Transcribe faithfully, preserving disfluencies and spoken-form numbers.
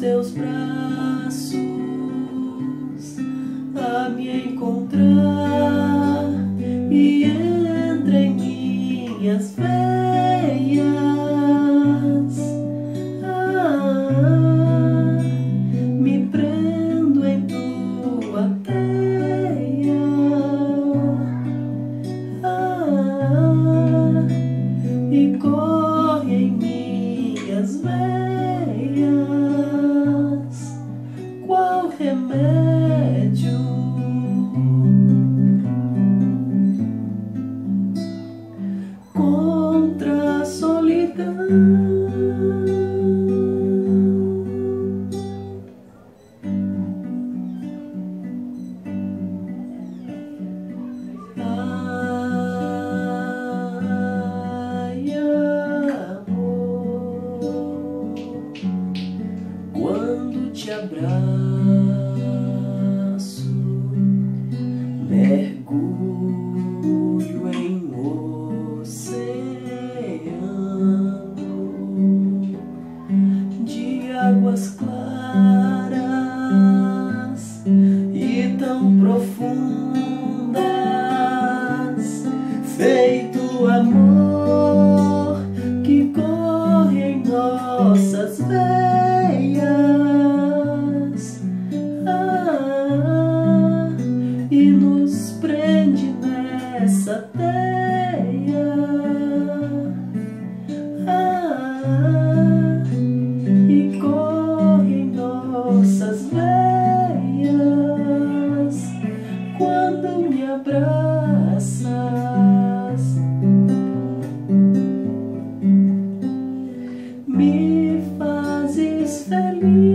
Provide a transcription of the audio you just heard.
teus braços a me encontrar e entra em minhas veias. Ah, me prendo em tua teia. Ah, e corre em minhas veias qual remédio contra a solidão. Quando te abraço, mergulho em oceano de águas claras e tão profundas, feito amor que corre em nossas veias. Ah, e nos prende nessa teia. Ah, e corre em nossas veias quando me abraças. Me fazes feliz.